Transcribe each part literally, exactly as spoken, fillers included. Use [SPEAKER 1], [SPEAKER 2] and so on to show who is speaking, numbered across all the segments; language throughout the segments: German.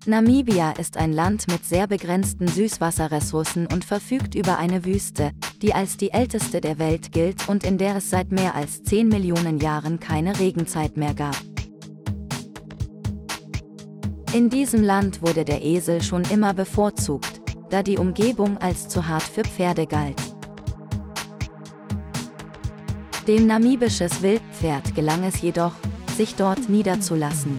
[SPEAKER 1] Namibia ist ein Land mit sehr begrenzten Süßwasserressourcen und verfügt über eine Wüste, die als die älteste der Welt gilt und in der es seit mehr als zehn Millionen Jahren keine Regenzeit mehr gab. In diesem Land wurde der Esel schon immer bevorzugt, da die Umgebung als zu hart für Pferde galt. Dem namibisches Wildpferd gelang es jedoch, sich dort niederzulassen.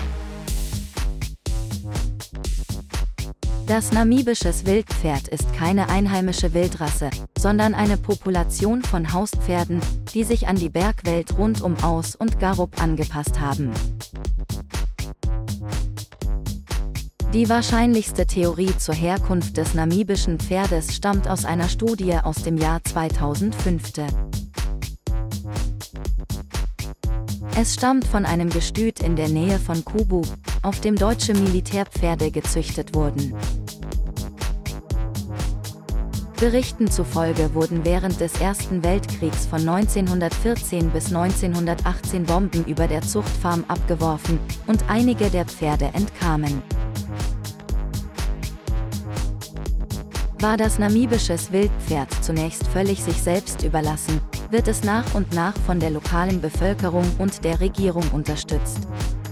[SPEAKER 1] Das namibisches Wildpferd ist keine einheimische Wildrasse, sondern eine Population von Hauspferden, die sich an die Bergwelt rund um Aus und Garup angepasst haben. Die wahrscheinlichste Theorie zur Herkunft des namibischen Pferdes stammt aus einer Studie aus dem Jahr zweitausendfünf. Es stammt von einem Gestüt in der Nähe von Kubu, auf dem deutsche Militärpferde gezüchtet wurden. Berichten zufolge wurden während des Ersten Weltkriegs von neunzehnhundertvierzehn bis neunzehnhundertachtzehn Bomben über der Zuchtfarm abgeworfen, und einige der Pferde entkamen. War das namibisches Wildpferd zunächst völlig sich selbst überlassen, wird es nach und nach von der lokalen Bevölkerung und der Regierung unterstützt.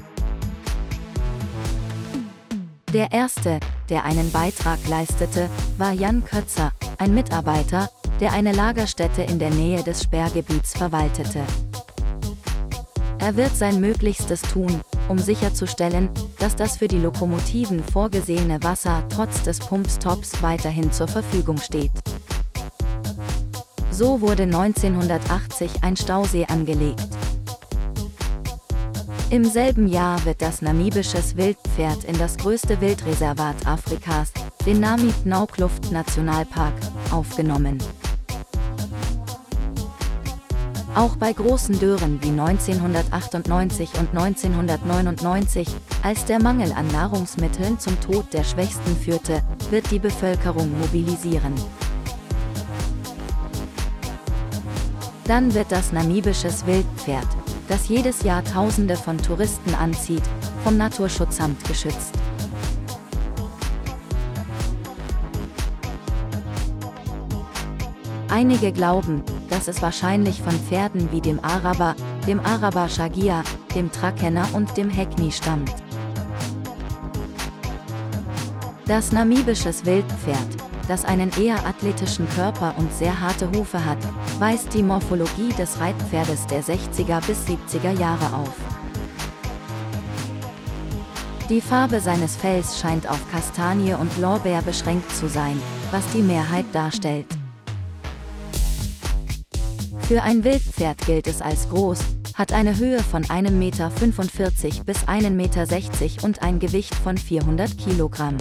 [SPEAKER 1] Der erste, der einen Beitrag leistete, war Jan Kötzer, ein Mitarbeiter, der eine Lagerstätte in der Nähe des Sperrgebiets verwaltete. Er wird sein Möglichstes tun, um sicherzustellen, dass das für die Lokomotiven vorgesehene Wasser trotz des Pumpstops weiterhin zur Verfügung steht. So wurde neunzehnhundertachtzig ein Stausee angelegt. Im selben Jahr wird das namibisches Wildpferd in das größte Wildreservat Afrikas, den Namib-Naukluft-Nationalpark, aufgenommen. Auch bei großen Dürren wie neunzehnhundertachtundneunzig und neunzehnhundertneunundneunzig, als der Mangel an Nahrungsmitteln zum Tod der Schwächsten führte, wird die Bevölkerung mobilisieren. Dann wird das namibisches Wildpferd, das jedes Jahr Tausende von Touristen anzieht, vom Naturschutzamt geschützt. Einige glauben, dass es wahrscheinlich von Pferden wie dem Araber, dem Araber Shagia, dem Trakehner und dem Hackney stammt. Das namibisches Wildpferd, das einen eher athletischen Körper und sehr harte Hufe hat, weist die Morphologie des Reitpferdes der sechziger bis siebziger Jahre auf. Die Farbe seines Fells scheint auf Kastanie und Lorbeer beschränkt zu sein, was die Mehrheit darstellt. Für ein Wildpferd gilt es als groß, hat eine Höhe von einem Meter fünfundvierzig bis einem Meter sechzig und ein Gewicht von vierhundert Kilogramm.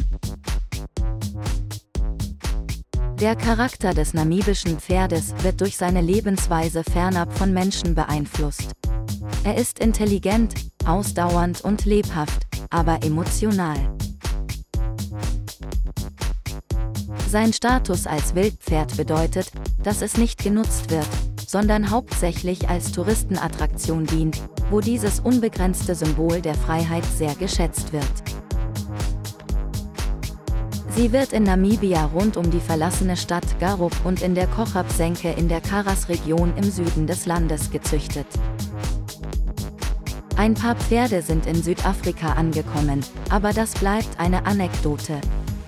[SPEAKER 1] Der Charakter des namibischen Pferdes wird durch seine Lebensweise fernab von Menschen beeinflusst. Er ist intelligent, ausdauernd und lebhaft, aber emotional. Sein Status als Wildpferd bedeutet, dass es nicht genutzt wird, sondern hauptsächlich als Touristenattraktion dient, wo dieses unbegrenzte Symbol der Freiheit sehr geschätzt wird. Sie wird in Namibia rund um die verlassene Stadt Garup und in der Kochab-Senke in der Karas-Region im Süden des Landes gezüchtet. Ein paar Pferde sind in Südafrika angekommen, aber das bleibt eine Anekdote.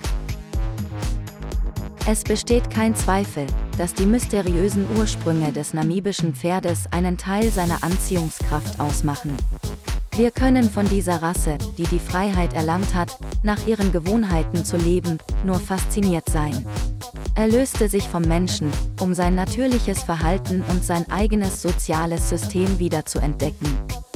[SPEAKER 1] Es besteht kein Zweifel, dass die mysteriösen Ursprünge des namibischen Pferdes einen Teil seiner Anziehungskraft ausmachen. Wir können von dieser Rasse, die die Freiheit erlangt hat, nach ihren Gewohnheiten zu leben, nur fasziniert sein. Er löste sich vom Menschen, um sein natürliches Verhalten und sein eigenes soziales System wieder zu entdecken.